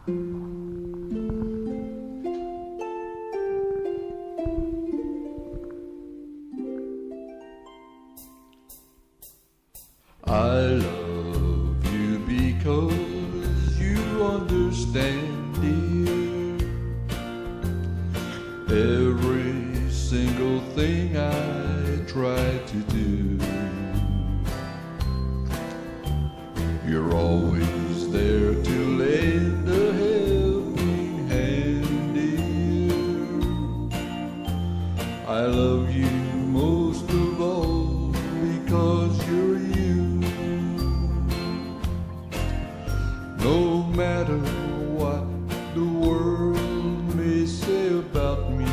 I love you because you understand, dear, every single thing I try to do. You're always there to lend a helping hand, dear. I love you most of all because you're you. No matter what the world may say about me,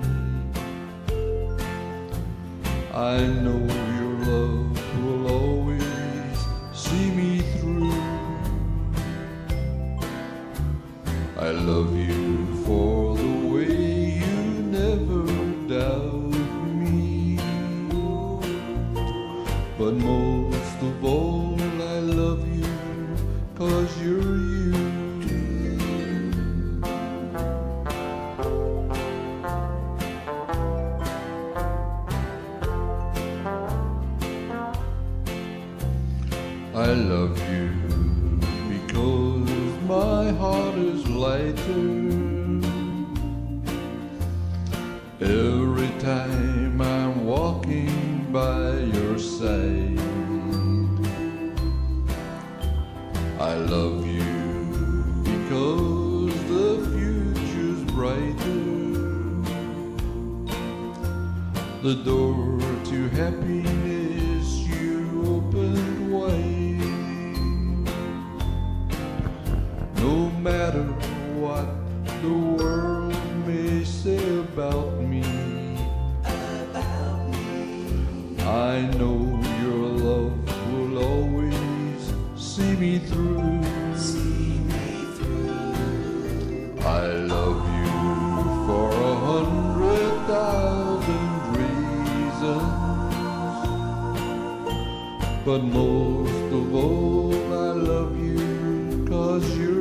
I know your love will always see me through. I love you for the way you never doubt me, but most of all I love you 'cause you're you. I love you because my heart is lighter every time I'm walking by your side. I love you because the future's brighter. The door to happiness you opened wide. No matter what the world may say about me, I know your love will always see me through. I love you for 100,000 reasons, but most of all I love you 'cause you're